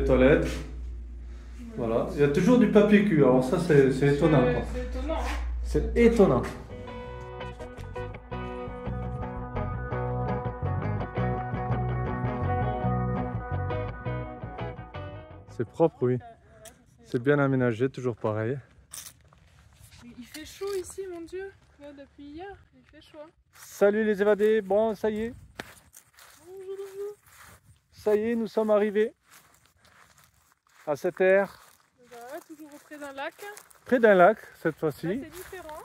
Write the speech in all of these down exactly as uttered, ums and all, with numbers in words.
toilettes. Voilà. Il y a toujours du papier cul, alors ça c'est étonnant. C'est étonnant. Hein. C'est étonnant. C'est propre, oui. C'est bien aménagé, toujours pareil. Il fait chaud ici, mon Dieu. Là, depuis hier, il fait chaud. Salut les évadés, bon ça y est. Bonjour, bonjour. Ça y est, nous sommes arrivés à cette aire. Voilà, toujours auprès d'un lac. Près d'un lac cette fois-ci. C'est différent.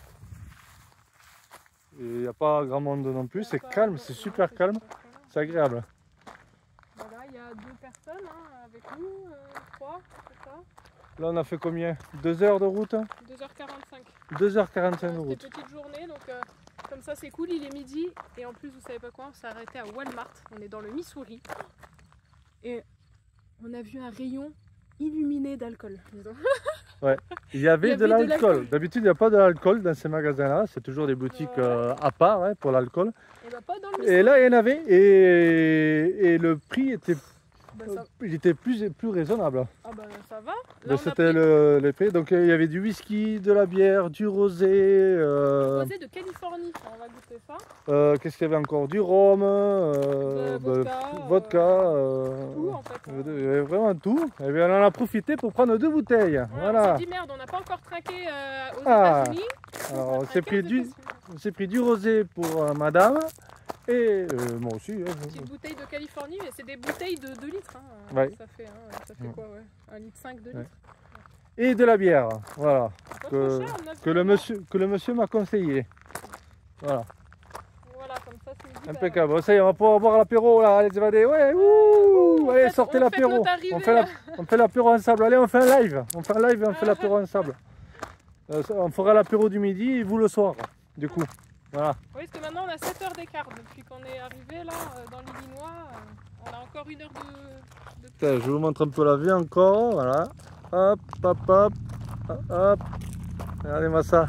Il n'y a pas grand monde non plus, c'est calme, c'est super calme, c'est agréable. Voilà, il y a deux personnes hein, avec nous, euh, trois, c'est ça. Là on a fait combien? deux heures de route? deux heures quarante-cinq. deux heures quarante-cinq de route. C'était petite journée, donc euh, comme ça c'est cool, il est midi. Et en plus, vous savez pas quoi, on s'est arrêté à Walmart, on est dans le Missouri. Et on a vu un rayon illuminé d'alcool, disons. Ouais, il y avait, il y avait de l'alcool. D'habitude, il n'y a pas de l'alcool dans ces magasins-là. C'est toujours des boutiques ouais. euh, à part hein, pour l'alcool. Et, bah, pas dans le et là, il y en avait. Et, et le prix était, bah, ça... il était plus, plus raisonnable. Ah bah ça va. C'était pris... le, les prix. Donc il y avait du whisky, de la bière, du rosé. Euh... Rosé de Californie, on va goûter ça. Euh, Qu'est-ce qu'il y avait encore? Du rhum, euh, bah, vodka. vodka euh... Tout en fait. Hein. Il y avait vraiment tout. Et bien, on en a profité pour prendre deux bouteilles. Ouais, voilà. On s'est dit merde, on n'a pas encore trinqué euh, aux ah. États-Unis. Alors on s'est pris, du... pris du rosé pour euh, madame. Et euh, moi aussi. Hein. Petite bouteille de Californie, mais c'est des bouteilles de deux litres. Hein. Ouais. Ça fait, hein, ça fait quoi ouais un litre cinq, deux litres. Ouais. Et de la bière, voilà. Que, cher, que, le monsieur, que le monsieur m'a conseillé. Voilà. Voilà, comme ça c'est impeccable. Bon, ça y est, on va pouvoir boire l'apéro là, les évadés. Ouais, ouh, allez, sortez l'apéro. On fait l'apéro ensemble. Allez, on fait un live. On fait un live et on fait l'apéro ensemble. Euh, on fera l'apéro du midi et vous le soir, du coup. Voilà. Oui, parce que maintenant on a sept heures d'écart depuis qu'on est arrivé là dans l'Illinois. On a encore une heure de. de... Putain, je vous montre un peu la vue encore. Voilà. Hop, hop, hop. Hop. Regardez-moi ça.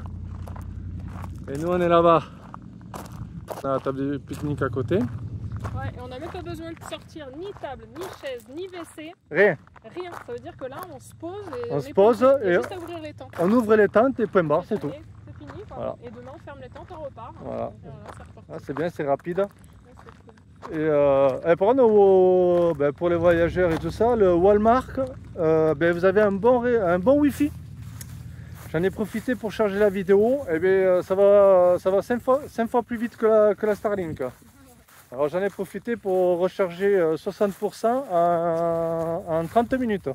Et nous on est là-bas. On a la table de pique-nique à côté. Ouais, et on n'a même pas besoin de sortir ni table, ni chaise, ni W C. Rien. Rien. Ça veut dire que là on se pose et on, on se pose et, et juste à ouvrir les tentes. On ouvre les tentes et point barre, c'est tout. C'est fini quoi. Voilà. Et demain on ferme les tentes, on repart. Voilà. voilà ah, c'est bien, c'est rapide. Ouais, et, euh, et par contre, au, ben, pour les voyageurs et tout ça, le Walmart, euh, ben, vous avez un bon, un bon Wi-Fi. J'en ai profité pour charger la vidéo, et bien ça va, ça va cinq fois, cinq fois plus vite que la, que la Starlink. Alors j'en ai profité pour recharger soixante pour cent en, en trente minutes.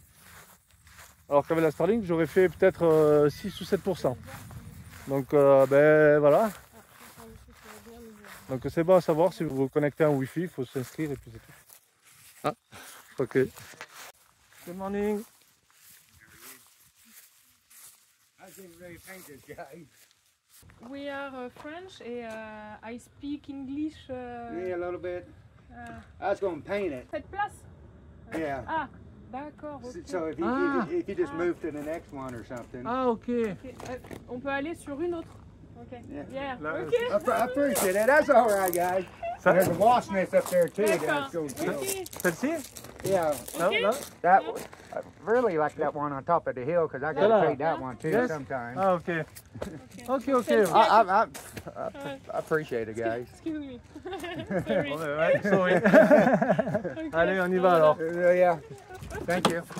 Alors qu'avec la Starlink, j'aurais fait peut-être six ou sept pour cent. Donc euh, ben voilà. Donc c'est bon à savoir, si vous vous connectez en Wi-Fi, il faut s'inscrire et puis c'est tout. Ah, ok. Good morning. We are uh, French and uh, I speak English. Uh, yeah, a little bit. Uh, I was going to paint it. Cette place? Yeah. Ah, d'accord. Okay. So if you, ah. if, you, if you just ah. move to the next one or something. Ah, ok. okay. Uh, on peut aller sur une autre. Ok. Yeah. yeah. Okay. I, I appreciate it. That's all right, guys. Ça, there's a wasp nest up there too. That's going to okay. Celle-ci? Yeah. Okay. No, no. That no. I really like that one on top of the hill because I got to paint that one too yes. sometimes. Ah, okay. Okay, okay. okay. I, I, I, I, I appreciate it, guys. Excuse me. Sorry. Ouais, sorry. Okay. Allez, on y va alors. Uh, yeah. Thank you.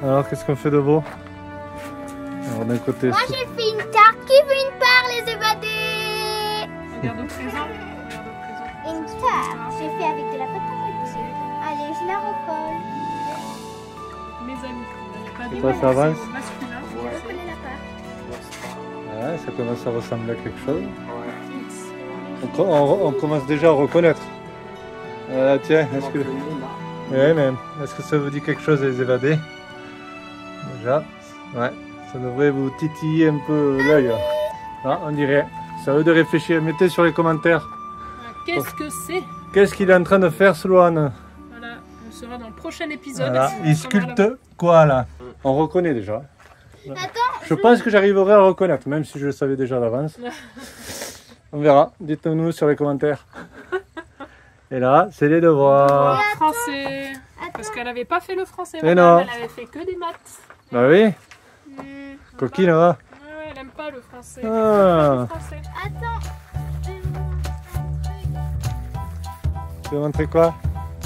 Alors, qu'est-ce qu'on fait de beau? Alors, d'un côté... Moi j'ai fait une tarte. Qui veut une part, les évadés? Regarde au présent. Regarde au présent. Une tarte. J'ai fait avec de la pâte à moitié. Allez, je la recolle. Mes amis. Pas C'est des quoi, mots ça avance? masculins. Je vais recoller la pâte. Ouais, ça commence à ressembler à quelque chose. On, co- on- on commence déjà à reconnaître. Euh, tiens, est-ce que... Ouais, mais est-ce que ça vous dit quelque chose, les évadés? Déjà, ouais, ça devrait vous titiller un peu l'œil. Ah, on dirait. Ça veut de réfléchir. Mettez sur les commentaires. Qu'est-ce que c'est? Qu'est-ce qu'il est en train de faire, Sloane? Voilà, on sera dans le prochain épisode. Voilà, On il sera sculpte là. quoi là? On reconnaît déjà. Attends, Je pense que j'arriverai à reconnaître, même si je le savais déjà d'avance. On verra. Dites-nous sur les commentaires. Et là, c'est les devoirs. Français. Parce qu'elle n'avait pas fait le français. Mais madame, non. Elle avait fait que des maths. Bah oui, Hmm, coquine, hein. Ouais, ouais, elle aime pas le français. Elle Ah. aime pas le français. attends. Je vais vous montrer un truc. Tu veux montrer quoi?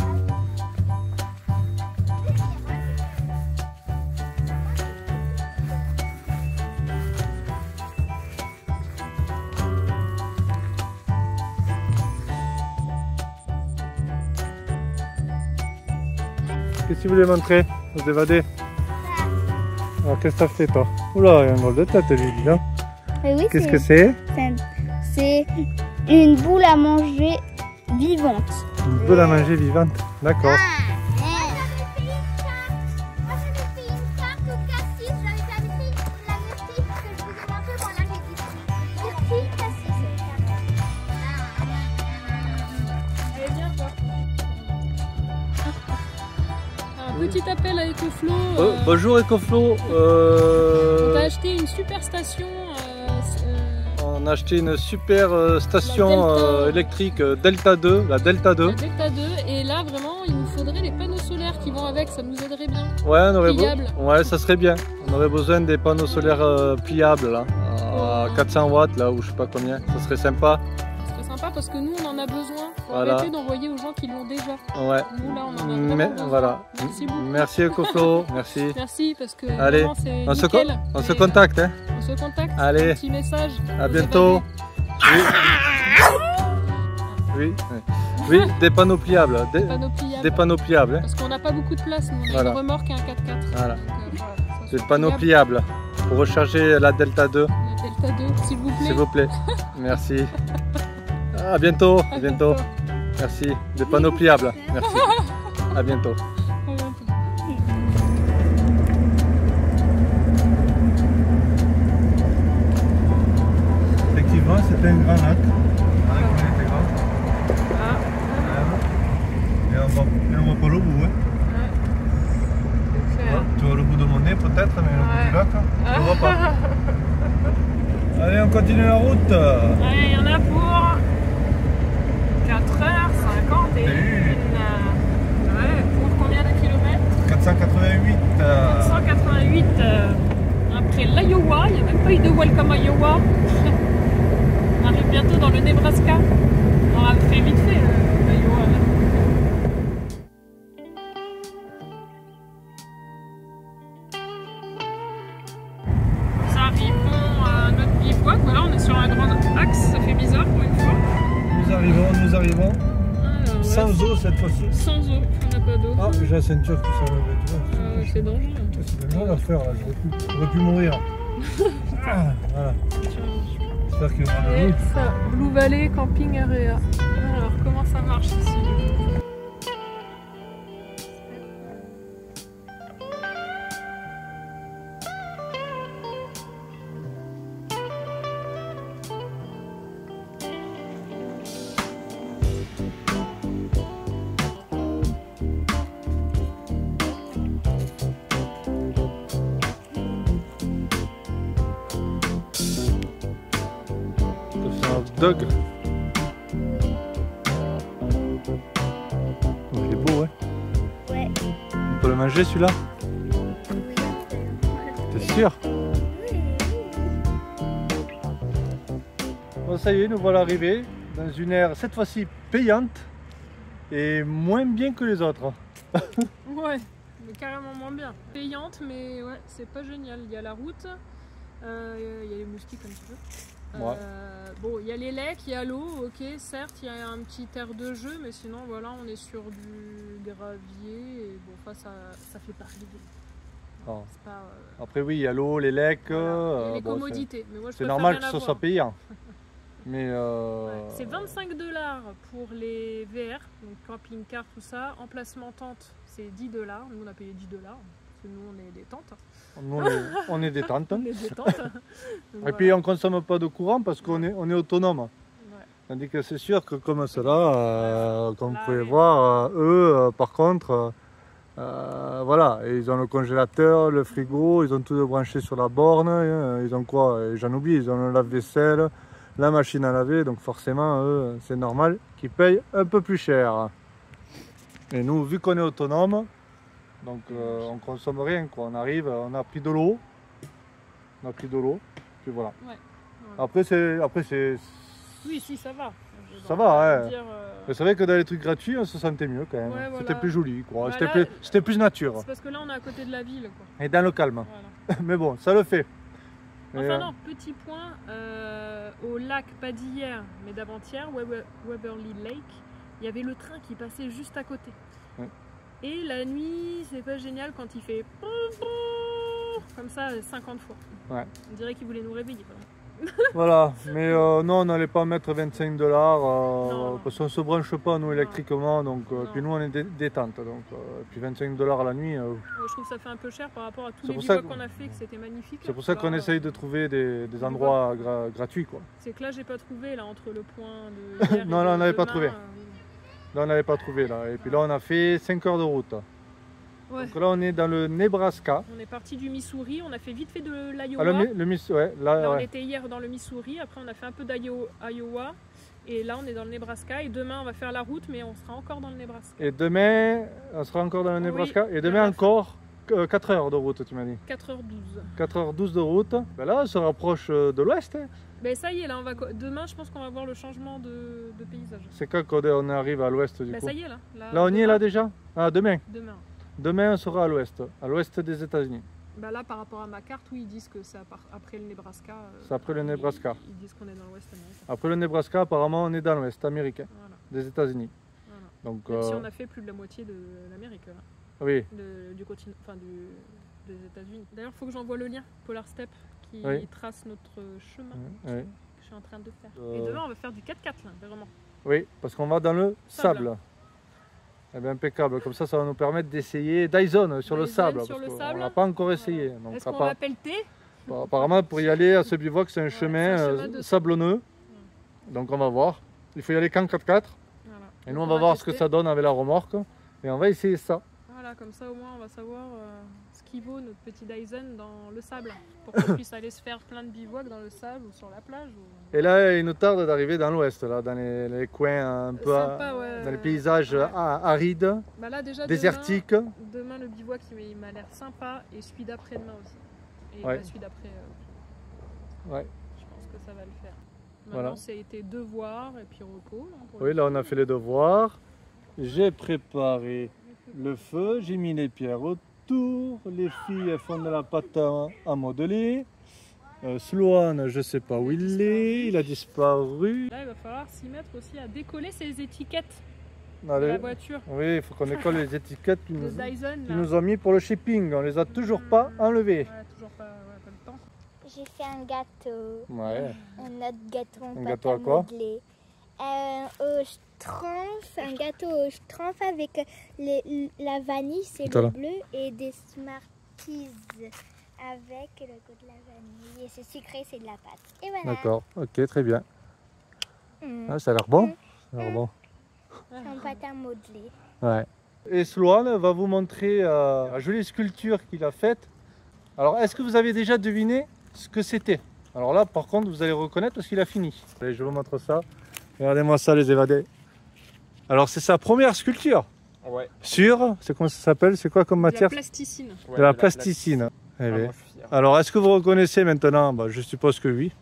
Qu'est-ce que tu voulais montrer aux évadés? Alors qu'est-ce que t'as fait toi? Oula, il y a un drôle de tête lui, dis donc. Eh oui, Qu'est-ce c'est- que c'est? c'est une boule à manger vivante. Une boule à manger vivante. D'accord. Allez, viens, toi. Un petit appel à Ecoflo. Oh, euh, bonjour Ecoflo. On Euh, t'a acheté une super station. euh, c'est, euh, on a acheté une super euh, station La Delta. euh, électrique euh, Delta deux, la Delta deux. la Delta deux. Et là, vraiment, il nous faudrait les panneaux solaires qui vont avec. Ça nous aiderait bien. Ouais, on aurait beau- Pliable. ouais, ça serait bien. On aurait besoin des panneaux solaires euh, pliables là, à quatre cents watts là ou je sais pas combien. Ça serait sympa. Ce serait sympa parce que nous, on en a besoin. Faut Voilà. arrêter d'envoyer aux gens qui l'ont déjà. Ouais. Nous, là, on en a vraiment Mais, besoin. voilà. Merci beaucoup. Merci Ecoflo, merci. Merci parce que Allez, vraiment, c'est On se, co- nickel. on se Et, contacte, hein. On se contacte. Allez. Un petit message. À aux bientôt. évadés. Oui. Oui, oui, des panneaux pliables. Des, Panneaux pliables. des panneaux pliables. hein. Parce qu'on n'a pas beaucoup de place. Nous, on a Voilà. une remorque et un quatre-quatre. Voilà. Donc, euh, voilà, ça Des soit panneaux pliable. pliables pour recharger la Delta deux, La Delta deux, s'il vous plaît. s'il vous plaît. Merci. À bientôt. À À bientôt. Merci. Des panneaux pliables. Merci. À bientôt. À bientôt. Effectivement, c'était un grand lac. Ah, Et on voit, on voit pas le bout. Hein. ok. Tu vois le bout de mon nez peut-être, mais le bout Ouais. du lac, on ne voit pas. Allez, on continue la route. Allez, il y en a pour quatre heures cinquante et une. Ouais, pour combien de kilomètres? quatre cent quatre-vingt-huit. quatre cent quatre-vingt-huit. euh, après l'Iowa, il n'y a même pas eu de Welcome Iowa. On arrive bientôt dans le Nebraska. On a fait vite fait euh, l'Iowa. là. Nous arrivons à notre bivouac. Voilà, on est sur un grand axe. Ça fait bizarre pour une fois. Nous arrivons, nous arrivons. Alors, ouais, Sans eau cette fois-ci. sans eau, on n'a pas d'eau. Ah, j'ai la ceinture qui s'en lève, tu vois. Ah ouais, c'est dangereux. C'est dangereux à faire là, j'aurais pu, j'aurais pu mourir. Ah, voilà. J'espère qu'il y aura de Et l'eau. ça, Blue Valley Camping Area. Alors, comment ça marche ici? Ça fait un hot dog. Oh, il est beau, ouais. Ouais. On peut le manger celui-là? T'es sûr? Bon, ça y est, nous voilà arrivés dans une aire cette fois-ci payante et moins bien que les autres. Ouais, mais carrément moins bien. Payante, mais ouais, c'est pas génial. Il y a la route, euh, il y a les moustiques un petit peu. Ouais. Euh, bon, il y a les lacs, il y a l'eau, ok, certes, il y a un petit air de jeu, mais sinon, voilà, on est sur du gravier, et bon, enfin, ça, ça fait pas rêver. Non. C'est pas, euh, Après oui, il y a l'eau, les lacs, voilà. euh, Et les bon, c'est- commodités, mais moi je c'est préfère normal rien que ce soit avoir. payant. Mais euh, Ouais. C'est vingt-cinq dollars pour les V R, donc camping-car, tout ça. Emplacement tente, c'est dix dollars. Nous, on a payé dix dollars, parce que nous, on est des tentes. nous, on est, on est détente. On est des tentes. Et puis on consomme pas de courant parce qu'on est, on est autonome. Ouais. Tandis que c'est sûr que comme cela, euh, comme Là, vous pouvez oui. voir, euh, eux, euh, par contre, euh, euh, voilà, ils ont le congélateur, le frigo, ils ont tout branché sur la borne. Hein, ils ont quoi? J'en oublie, ils ont le lave-vaisselle, la machine à laver. Donc forcément, eux, c'est normal qu'ils payent un peu plus cher. Et nous, vu qu'on est autonome, donc euh, on consomme rien, quoi. On arrive, on a pris de l'eau, on a pris de l'eau, puis voilà. Ouais. Après, c'est, après c'est, Oui, si, ça va. Ça va, ouais. Dire, euh, mais c'est vrai que dans les trucs gratuits, on se sentait mieux quand même. Ouais, voilà. C'était plus joli, quoi. Bah, C'était là, plus, c'était plus nature. C'est parce que là, on est à côté de la ville, quoi. Et dans le calme. Voilà. Mais bon, ça le fait. Et, Enfin euh, non, petit point, euh, au lac, pas d'hier, mais d'avant-hier, Weber- Waverly Lake, il y avait le train qui passait juste à côté. Ouais. Et la nuit, c'est pas génial quand il fait comme ça cinquante fois. Ouais. On dirait qu'il voulait nous réveiller. Vraiment. Voilà, mais euh, non, on n'allait pas mettre vingt-cinq dollars Non, non. parce qu'on ne se branche pas nous électriquement, donc euh, Non. puis nous on est dé- détente, donc euh, puis vingt-cinq dollars à la nuit. euh, Euh, Je trouve que ça fait un peu cher par rapport à tous C'est les pour ça bivouacs que- qu'on a fait, que c'était magnifique. c'est pour ça qu'on Là, essaye de euh, trouver des, des endroits gra- gratuits, quoi. C'est que là, j'ai pas trouvé là entre le point de. hier et Non, de là, on n'avait pas demain, trouvé. euh, Là on n'avait pas trouvé là, et puis là on a fait cinq heures de route. Ouais. Donc là on est dans le Nebraska. On est parti du Missouri, on a fait vite fait de Ah, l'Iowa. le, Mi- le Miss, ouais, là, Là, on ouais. était hier dans le Missouri, après on a fait un peu d'Iowa, et là on est dans le Nebraska, et demain on va faire la route, mais on sera encore dans le Nebraska. Et demain, on sera encore dans le Oui, Nebraska. Et on demain va encore euh, quatre heures de route, tu m'as dit. quatre heures douze. quatre heures douze de route. Ben là, on se rapproche euh, de l'ouest. Hein. Ben ça y est, là on va co- demain je pense qu'on va voir le changement de, de paysage. C'est quand qu'on arrive à l'ouest du Ben coup ça y est là. Là, Là, on y est demain- là déjà. Ah, demain. Demain. Demain, on sera à l'ouest, à l'ouest des États-Unis. Ben là par rapport à ma carte, oui ils disent que c'est à part- après le Nebraska. euh, C'est après le ils- Nebraska. Ils, disent qu'on est dans l'ouest américain. Après le Nebraska, apparemment, on est dans l'ouest américain, Voilà. des États-Unis. Voilà. Donc, Même si euh, on a fait plus de la moitié de l'Amérique, là. oui, De- du continent, enfin du, des États-Unis. D'ailleurs, il faut que j'envoie le lien Polar Step qui Oui. trace notre chemin oui, oui. que je suis en train de faire. Euh. Et demain, on va faire du quatre quatre là, vraiment. Oui, parce qu'on va dans le sable. Sable. Eh bien, impeccable. Comme ça, ça va nous permettre d'essayer Dyson sur le Dyson sable. sur parce le qu'on sable. n'a pas encore essayé. Donc, Est-ce à qu'on part- l'appelle T Bon, apparemment, pour y aller à ce bivouac, c'est un Ouais, chemin, c'est un euh, chemin de- sablonneux. Donc, on va voir. Il faut y aller qu'en quatre quatre. Voilà. Et nous, Donc, on va voir ce tester. que ça donne avec la remorque. Et on va essayer ça. Voilà, comme ça au moins, on va savoir euh, ce qui vaut notre petit Dyson dans le sable. Pour qu'on puisse aller se faire plein de bivouacs dans le sable ou sur la plage. Ou... Et là, il nous tarde d'arriver dans l'ouest, là, dans les, les coins un peu. Sympa, euh, ouais. Dans les paysages Ouais. a- arides, Bah là, déjà, désertiques. Demain, demain, le bivouac, il m'a- il m'a l'air sympa. Et celui d'après-demain aussi. Et Ouais. bah, celui d'après. euh, Ouais. Je pense que ça va le faire. Voilà. Maintenant, c'était devoir et puis repos. Là, pour Oui, le là, on coup. a fait les devoirs. J'ai préparé le feu, j'ai mis les pierres autour. Les filles, elles font de la pâte à, à modeler. Euh, Sloan, je sais pas où il est, il a disparu. Là, il va falloir s'y mettre aussi à décoller ces étiquettes de Allez. la voiture Oui, il faut qu'on école les étiquettes qu'ils de nous, Dyson. qu'ils Là. nous ont mis pour le shipping. On les a toujours pas enlevés. Ouais, toujours pas, ouais, pas le temps. J'ai fait un gâteau, Ouais. un autre gâteau en Un pâte gâteau à à quoi modeler. Euh, au stromf, un gâteau au stromf avec les- la vanille, c'est Attends, le là. bleu, et des Smarties avec le goût de la vanille. Et c'est sucré, c'est de la pâte. Et voilà. D'accord, ok, très bien. Mmh. Ah, ça a l'air bon. Ça a l'air bon. En pâte à modeler. Ouais. Et Sloan va vous montrer euh, la jolie sculpture qu'il a faite. Alors, est-ce que vous avez déjà deviné ce que c'était? Alors là, par contre, vous allez reconnaître parce qu'il a fini. Allez, je vous montre ça. Regardez-moi ça, les évadés. Alors, c'est sa première sculpture. Ouais. Sur, c'est comment ça s'appelle? C'est quoi comme De la matière? plasticine. De la plasticine. Eh Ah, bien. moi, je suis fier. Alors, est-ce que vous reconnaissez maintenant? Bah, je suppose que oui.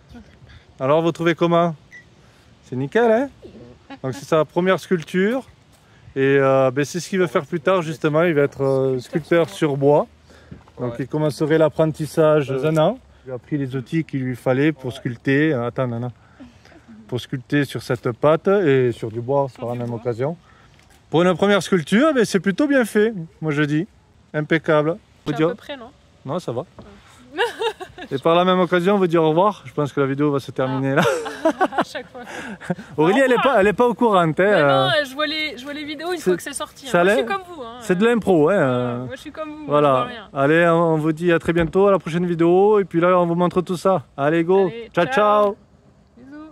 Alors, vous trouvez comment? C'est nickel, hein? Donc, c'est sa première sculpture. Et euh, ben, c'est ce qu'il veut faire plus tard justement, il va être euh, sculpteur sur bois. Donc il commencerait l'apprentissage dans un an. Il a pris les outils qu'il lui fallait pour sculpter. Attends, Nana. Pour sculpter sur cette pâte et sur du bois par la même occasion. Pour une première sculpture, ben, c'est plutôt bien fait, moi je dis. Impeccable. C'est à dire... peu près, non? Non, ça va. Et par la même occasion, on veut dire au revoir. Je pense que la vidéo va se terminer là. À chaque fois. Aurélie, elle n'est pas, elle est pas au courant. Hein, Mais euh, non, je vois, les, je vois les vidéos une c'est- fois que c'est sorti. Hein. ça Moi, je allait suis comme vous. Hein. C'est de l'impro. Hein, Euh, euh, Moi, je suis comme vous. Voilà. Je vois rien. Allez, on on vous dit à très bientôt à la prochaine vidéo. Et puis là, on vous montre tout ça. Allez, go. Allez, ciao, ciao. ciao. Bisous.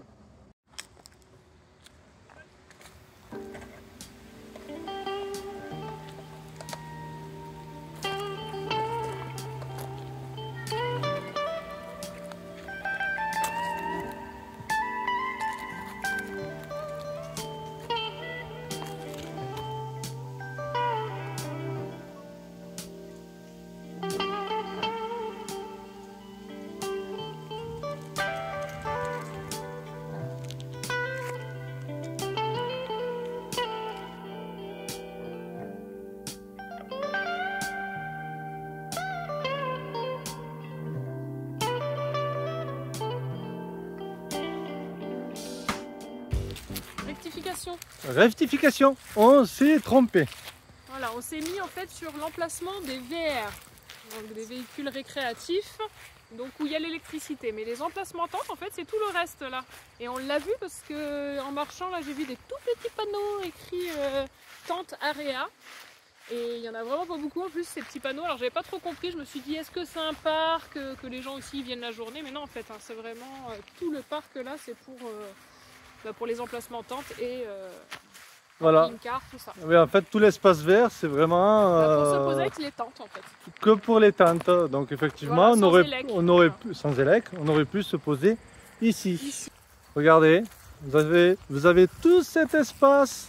Rectification. Rectification. On s'est trompé. Voilà, on s'est mis en fait sur l'emplacement des V R, donc des véhicules récréatifs, donc où il y a l'électricité. Mais les emplacements tentes, en fait, c'est tout le reste là. Et on l'a vu parce que en marchant là, j'ai vu des tout petits panneaux écrits euh, tente area. Et il y en a vraiment pas beaucoup en plus ces petits panneaux. Alors j'avais pas trop compris. Je me suis dit est-ce que c'est un parc que, que les gens aussi viennent la journée? Mais non en fait, hein, c'est vraiment euh, tout le parc là, c'est pour euh, bah, pour les emplacements tentes et euh, Voilà. camping-car, tout ça. Oui, en fait, tout l'espace vert, c'est vraiment Bah, pour se euh, poser avec les tentes en fait. que pour les tentes. Donc effectivement, Voilà, on sans aurait, élec. on aurait Voilà. pu, sans élec, on aurait pu se poser ici. Regardez, vous avez, vous avez tout cet espace.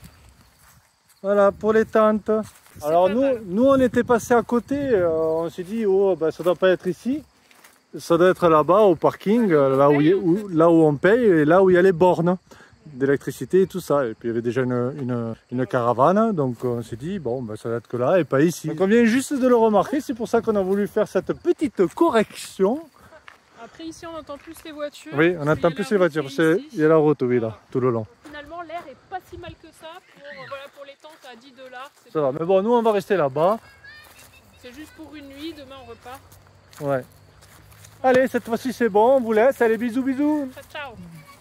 Voilà, pour les tentes. Alors pas nous, mal. nous, on était passé à côté. euh, on s'est dit, oh, ben, ça doit pas être ici. Ça doit être là-bas au parking, euh, là où, il y a- où- là où on paye et là où il y a les bornes d'électricité et tout ça. Et puis il y avait déjà une, une, une caravane, donc on s'est dit, bon, ben, ça doit être que là et pas ici. Donc on vient juste de le remarquer, c'est pour ça qu'on a voulu faire cette petite correction. Après ici on entend plus les voitures. Oui, on parce qu'il y entend a plus la les route voitures, qui est c'est- ici. il y a la route, oui, là, tout le long. Finalement l'air est pas si mal que ça pour, euh, voilà, pour les tentes à dix dollars. C'est Ça va, mais bon, nous on va rester là-bas. c'est juste pour une nuit, demain on repart. Ouais. Allez, cette fois-ci c'est bon, on vous laisse. Allez, bisous, bisous. Ciao ciao.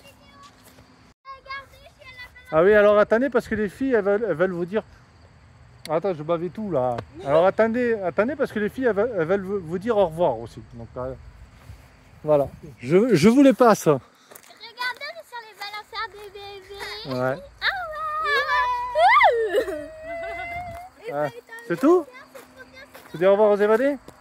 Ah oui, alors attendez, parce que les filles, elles veulent, elles veulent vous dire... Attends, je bavais tout là. Alors attendez, attendez, parce que les filles, elles veulent, elles veulent vous vous dire au revoir aussi. Donc, euh, voilà, je, je vous les passe. Regardez, on est sur les balançoires des bébés. Ouais. Ah ouais. Ouais. C'est tout? Tu dis au revoir aux évadés?